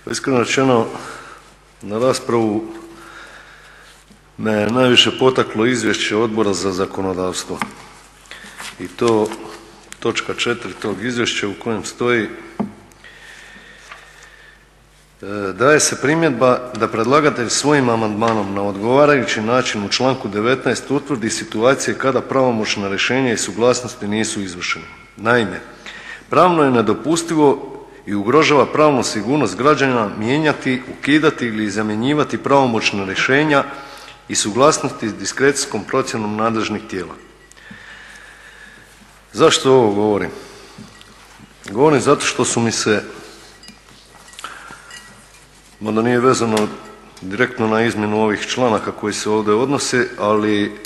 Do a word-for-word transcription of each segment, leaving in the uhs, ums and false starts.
Iskreno rečeno, na raspravu me najviše potaklo izvješće Odbora za zakonodavstvo i to točka četiri tog izvješća u kojem stoji: daje se primjedba da predlagatelj svojim amandmanom na odgovarajući način u članku devetnaest utvrdi situacije kada pravomoćna rješenja i suglasnosti nisu izvršene. Naime, pravno je nedopustivo i ugrožava pravnu sigurnost građana mijenjati, ukidati ili zamjenjivati pravomoćna rješenja i suglasnosti s diskrecijskom procjenom nadležnih tijela. Zašto ovo govorim? Govorim zato što su mi se, mada nije vezano direktno na izmjenu ovih članaka koji se ovdje odnose, ali e,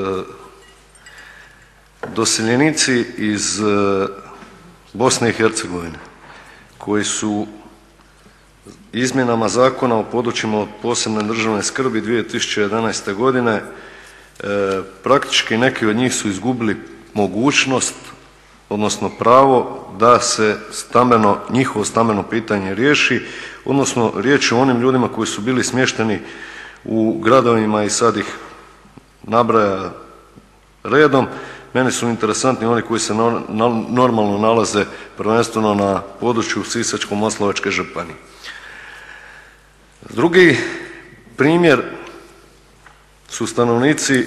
doseljenici iz e, Bosne i Hercegovine koji su izmjenama Zakona o područjima od posebne državne skrbi dvije tisuće jedanaeste. godine e, praktički neki od njih su izgubili mogućnost, odnosno pravo da se stambeno, njihovo stambeno pitanje riješi, odnosno riječ je o onim ljudima koji su bili smješteni u gradovima i sad ih nabraja redom. Meni su interesantni oni koji se normalno nalaze prvenstveno na području Sisačko-moslavačke županije. Drugi primjer su stanovnici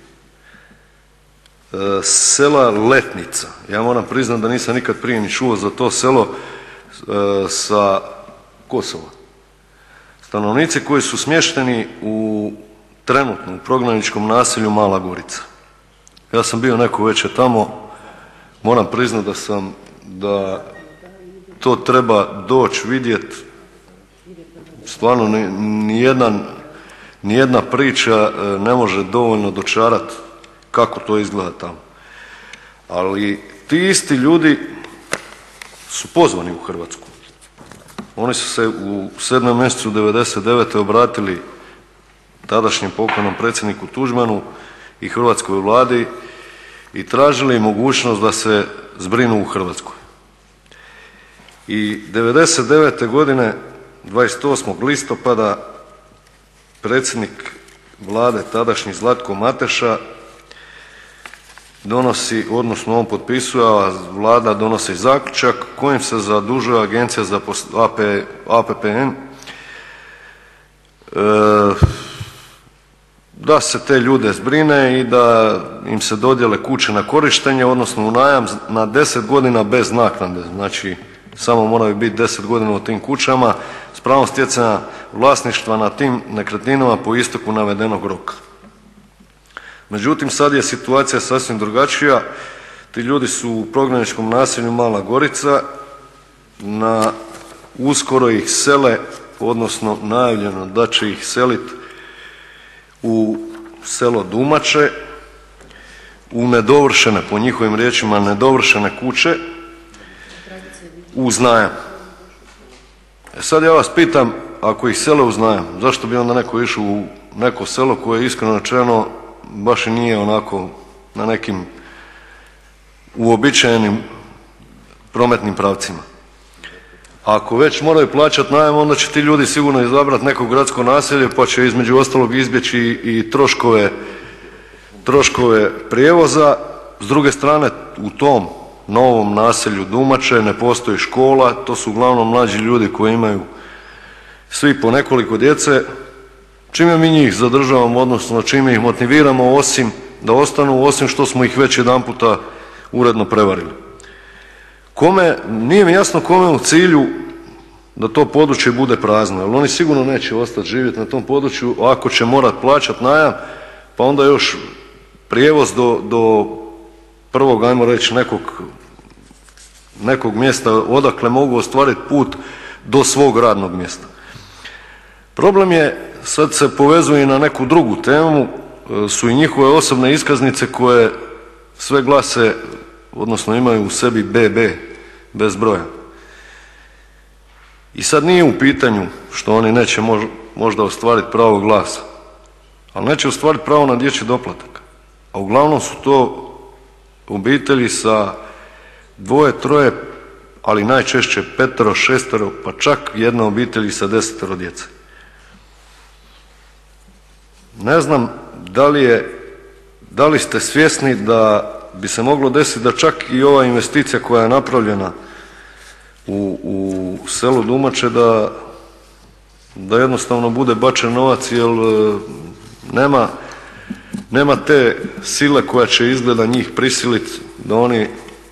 sela Letnica. Ja moram priznati da nisam nikad prije ni čuo za to selo sa Kosova. Stanovnici koji su smješteni u trenutno u prognaničkom naselju Mala Gorica. Ja sam bio neko večer tamo, moram priznati da sam, da to treba doći vidjeti, stvarno nijedan, nijedna priča ne može dovoljno dočarati kako to izgleda tamo. Ali ti isti ljudi su pozvani u Hrvatsku. Oni su se u sedmom mjesecu devedeset devete. obratili tadašnjem pokojnom predsjedniku Tuđmanu i hrvatskoj Vladi i tražili mogućnost da se zbrinu u Hrvatskoj. I devedeset devete. godine dvadeset osmog listopada predsjednik Vlade tadašnji Zlatko Mateša donosi, odnosno on potpisuje, a Vlada donosi zaključak kojim se zadužuje Agencija za A P P N da se te ljude zbrine i da im se dodijele kuće na korištenje, odnosno u najam na deset godina bez naknade. Znači, samo moraju biti deset godina u tim kućama s pravom stjecanja vlasništva na tim nekretninama po isteku navedenog roka. Međutim, sad je situacija sasvim drugačija. Ti ljudi su u prognaničkom naselju Mala Gorica, na uskoro ih sele, odnosno najavljeno da će ih seliti u selo Dumače, u nedovršene, po njihovim riječima, nedovršene kuće uz najam. E sad ja vas pitam, ako ih sele uz najam, zašto bi onda neko išao u neko selo koje iskreno rečeno baš i nije onako na nekim uobičajenim prometnim pravcima? Ako već moraju plaćati najam, onda će ti ljudi sigurno izabrati neko gradsko naselje pa će između ostalog izbjeći i troškove, troškove prijevoza. S druge strane, u tom novom naselju Dumače ne postoji škola, to su uglavnom mlađi ljudi koji imaju svi po nekoliko djece. Čime mi njih zadržavamo, odnosno čime ih motiviramo osim da ostanu, osim što smo ih već jedanputa uredno prevarili? Kome, nije mi jasno kome u cilju da to područje bude prazno, jer oni sigurno neće ostati živjeti na tom području ako će morati plaćati najam, pa onda još prijevoz do, do prvog, ajmo reći, nekog, nekog mjesta odakle mogu ostvariti put do svog radnog mjesta. Problem je, sad se povezuje i na neku drugu temu, su i njihove osobne iskaznice koje sve glase, odnosno imaju u sebi B B, bez broja. I sad nije u pitanju što oni neće možda ostvariti pravo glasa, ali neće ostvariti pravo na dječji doplatak. A uglavnom su to obitelji sa dvoje, troje ali najčešće petero, šestero, pa čak jedna obitelj sa desetero djece. Ne znam da li je, da li ste svjesni da bi se moglo desiti da čak i ova investicija koja je napravljena u, u selu Dumače da, da jednostavno bude bačen novac jer nema, nema te sile koja će izgleda njih prisiliti da oni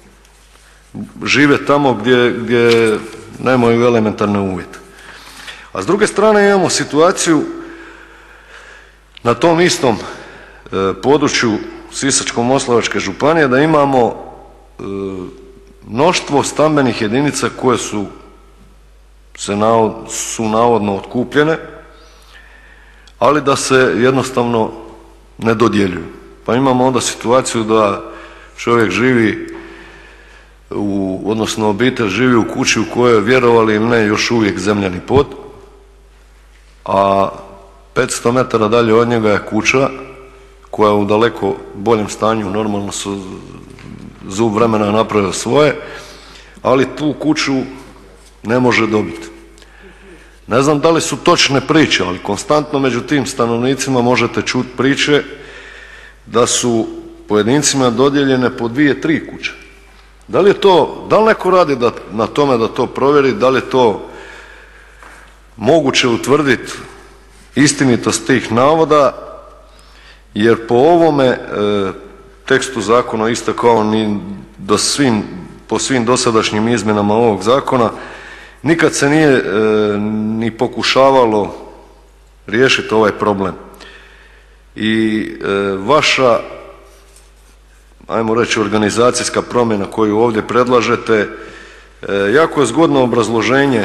žive tamo gdje, gdje nemaju elementarne uvjete. A s druge strane imamo situaciju na tom istom e, području Sisačko-moslavačke županije da imamo e, mnoštvo stambenih jedinica koje su, se navod, su navodno otkupljene, ali da se jednostavno ne dodjeljuju. Pa imamo onda situaciju da čovjek živi u, odnosno obitelj živi u kući u kojoj, vjerovali ili ne, još uvijek zemljani pod, a petsto metara dalje od njega je kuća koja je u daleko boljem stanju, normalno su zub vremena napravio svoje, ali tu kuću ne može dobiti. Ne znam da li su točne priče, ali konstantno među tim stanovnicima možete čuti priče da su pojedincima dodijeljene po dvije, tri kuće. Da li je to, da li neko radi da, na tome da to provjeri, da li je to moguće utvrditi istinitost tih navoda, jer po ovome e, tekstu zakona, isto kao ni do svim, po svim dosadašnjim izmjenama ovog zakona, nikad se nije e, ni pokušavalo riješiti ovaj problem. I e, vaša, ajmo reći, organizacijska promjena koju ovdje predlažete, e, jako je zgodno obrazloženje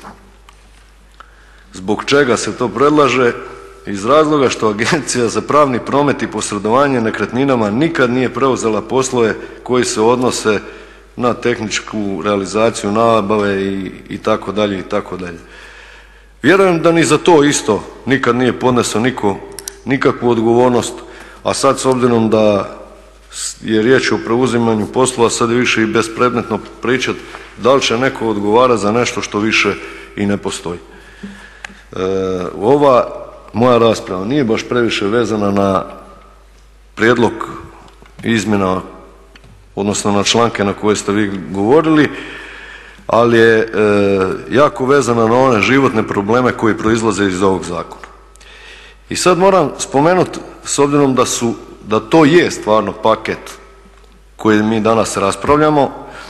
zbog čega se to predlaže, iz razloga što Agencija za pravni promet i posredovanje nekretninama nikad nije preuzela poslove koji se odnose na tehničku realizaciju nabave i, i tako dalje i tako dalje. Vjerujem da ni za to isto nikad nije podnesao niko nikakvu odgovornost, a sad s obzirom da je riječ o preuzimanju poslova, sad je više i bespredmetno pričati da li će neko odgovarati za nešto što više i ne postoji. E, ova moja rasprava nije baš previše vezana na prijedlog izmjena, odnosno na članke na koje ste vi govorili, ali je e, jako vezana na one životne probleme koji proizlaze iz ovog zakona. I sad moram spomenuti, s obzirom da su, da to je stvarno paket koji mi danas raspravljamo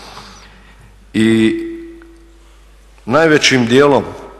i najvećim dijelom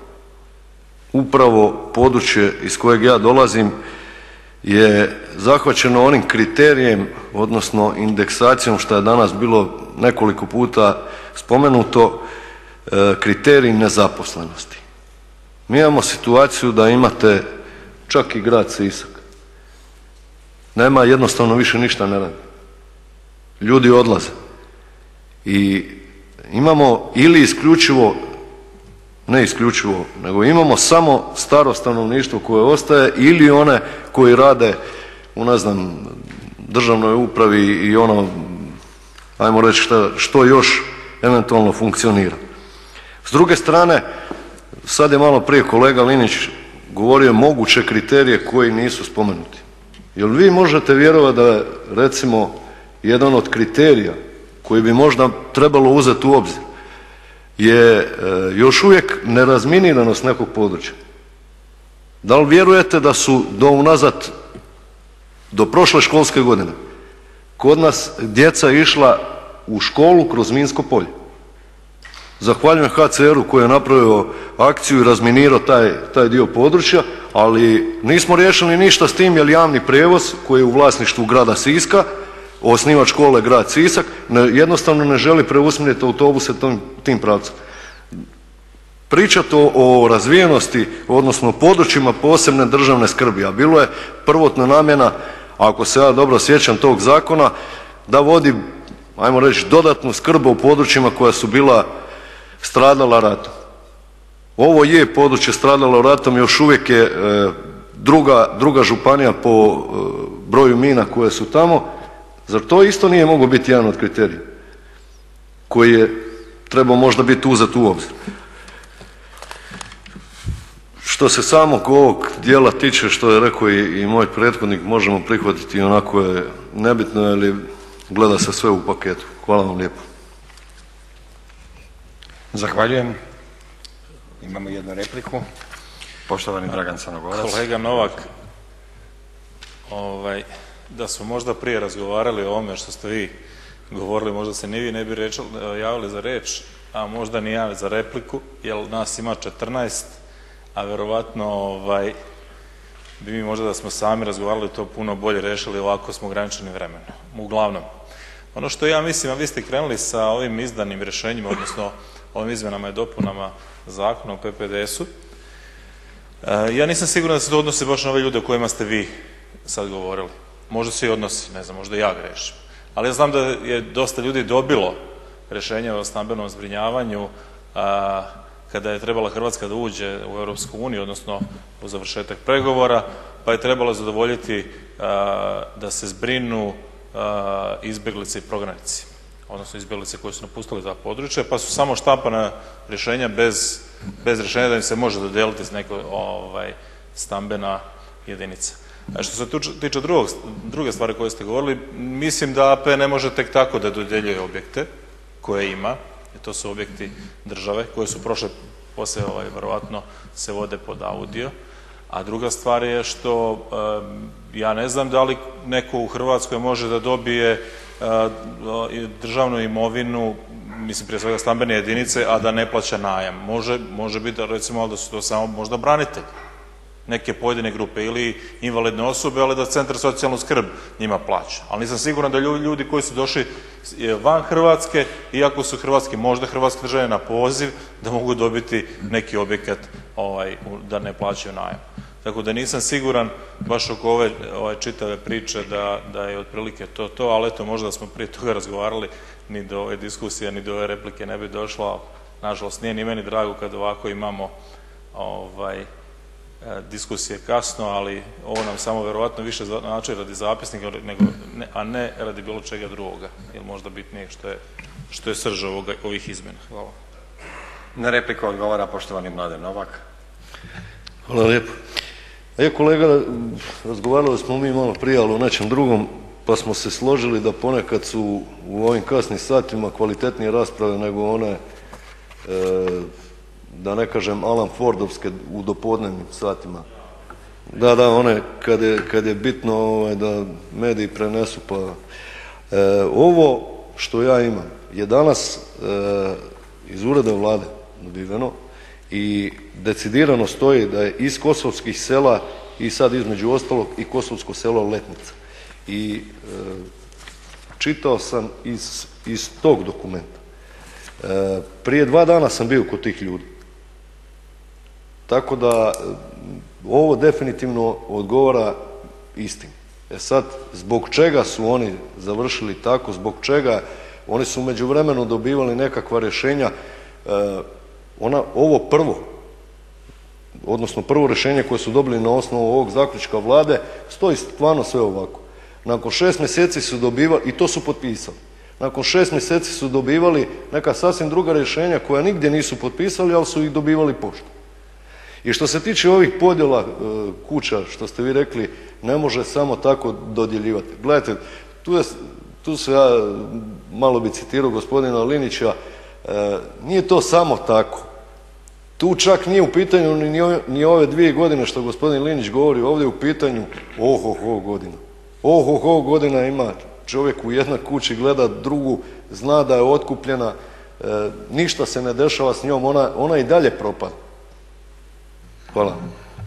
upravo područje iz kojeg ja dolazim je zahvaćeno onim kriterijem, odnosno indeksacijom, što je danas bilo nekoliko puta spomenuto, kriterij nezaposlenosti. Mi imamo situaciju da imate čak i grad Sisak. Nema, jednostavno više ništa ne radi. Ljudi odlaze. I imamo ili isključivo, ne isključivo, nego imamo samo staro stanovništvo koje ostaje ili one koji rade u, ne znam, državnoj upravi i ono, ajmo reći što, što još eventualno funkcionira. S druge strane, sad je malo prije kolega Linić govorio moguće kriterije koji nisu spomenuti. Jel vi možete vjerovati da recimo jedan od kriterija koji bi možda trebalo uzeti u obzir je još uvijek nerazminiranost nekog područja? Da li vjerujete da su do unazad, do prošle školske godine, kod nas djeca išla u školu kroz minsko polje? Zahvaljujem ha ce er-u koji je napravio akciju i razminirao taj, taj dio područja, ali nismo riješili ništa s tim jer javni prijevoz koji je u vlasništvu grada Siska, osnivač škole grad Sisak, jednostavno ne želi preusmjeriti autobuse tim pravcem. Pričati o, o razvijenosti, odnosno područjima posebne državne skrbi, a bilo je prvotna namjena, ako se ja dobro sjećam tog zakona, da vodi, ajmo reći, dodatnu skrb u područjima koja su bila stradala ratom. Ovo je područje stradalo ratom, još uvijek je e, druga, druga županija po e, broju mina koje su tamo. Zar to isto nije moglo biti jedan od kriterija koji je trebao možda biti uzet u obzir. Što se samog ovog dijela tiče, što je rekao i, i moj prethodnik, možemo prihvatiti, onako je nebitno, jer gleda se sve u paketu. Hvala vam lijepo. Zahvaljujem. Imamo jednu repliku. Poštovani Dragan Crnogorac. Kolega Novak, ovaj, da smo možda prije razgovarali o ovome što ste vi govorili, možda se ni vi ne bi reč, javili za reč, a možda ni ja za repliku, jer nas ima četrnaest, a verovatno ovaj, bi mi možda da smo sami razgovarali to puno bolje rešili, ovako smo ograničeni vremenom. Uglavnom, ono što ja mislim, a vi ste krenuli sa ovim izdanim rješenjima, odnosno ovim izmjenama i dopunama zakona o P P D S-u, ja nisam siguran da se to odnosi baš na ove ljude o kojima ste vi sad govorili. Možda se i odnosi, ne znam, možda ja grešim. Ali ja znam da je dosta ljudi dobilo rješenje o stambenom zbrinjavanju a, kada je trebala Hrvatska da uđe u Europsku uniju, odnosno u završetak pregovora, pa je trebalo zadovoljiti a, da se zbrinu a, izbjeglice i prognanici, odnosno izbjeglice koji su napustili ta područja, pa su samo štampana rješenja bez, bez rješenja da im se može dodijeliti neko ovaj, stambena jedinica. A što se tiče drugog, druge stvari koje ste govorili, mislim da A P ne može tek tako da dodjeljuje objekte koje ima, i to su objekti države koje su prošle, poslije ovaj, vjerojatno se vode pod audio. A druga stvar je što um, ja ne znam da li neko u Hrvatskoj može da dobije uh, državnu imovinu, mislim prije svega stambene jedinice, a da ne plaća najam. Može, može biti recimo da su to samo možda branitelji neke pojedine grupe ili invalidne osobe, ali da centar socijalnu skrb njima plaća. Ali nisam siguran da ljudi koji su došli van Hrvatske, iako su hrvatski, možda hrvatski državljani na poziv, da mogu dobiti neki objekat ovaj, da ne plaćaju najam. Tako da nisam siguran baš oko ove, ove čitave priče da, da je otprilike to to, ali eto možda smo prije toga razgovarali, ni do ove diskusije, ni do ove replike ne bi došlo. Nažalost nije ni meni drago kad ovako imamo ovaj, diskusije kasno, ali ovo nam samo vjerojatno više znači radi zapisnika, nego, ne, a ne radi bilo čega drugoga, ili možda bitnije što je, što je srž ovoga, ovih izmjena. Hvala. Na repliku odgovara poštovani Mladen Novak. Hvala lijepo. E kolega, razgovarali smo mi malo prije, ali o nečem drugom, pa smo se složili da ponekad su u ovim kasnim satima kvalitetnije rasprave nego one e, da ne kažem Alan Fordovske u dopodnevnim satima. Da, da, one kad je, kad je bitno ovaj, da mediji prenesu. Pa e, ovo što ja imam je danas e, iz ureda Vlade dobiveno i decidirano stoji da je iz kosovskih sela i sad između ostalog i kosovsko selo Letnica. I e, čitao sam iz, iz tog dokumenta. E, prije dva dana sam bio kod tih ljudi. Tako da ovo definitivno odgovara istini. E sad, zbog čega su oni završili tako, zbog čega oni su u međuvremenu dobivali nekakva rješenja, e, ona, ovo prvo, odnosno prvo rješenje koje su dobili na osnovu ovog zaključka Vlade, stoji stvarno sve ovako. Nakon šest mjeseci su dobivali, i to su potpisali, nakon šest mjeseci su dobivali neka sasvim druga rješenja koja nigdje nisu potpisali, ali su ih dobivali poštom. I što se tiče ovih podjela kuća, što ste vi rekli, ne može samo tako dodjeljivati. Gledajte, tu, je, tu se ja malo bi citirao gospodina Linića, e, nije to samo tako. Tu čak nije u pitanju ni, ni ove dvije godine što gospodin Linić govori, ovdje je u pitanju ohoho godina. Ohoho godina ima čovjek u jednoj kući, gleda drugu, zna da je otkupljena, e, ništa se ne dešava s njom, ona, ona i dalje propada. Hvala.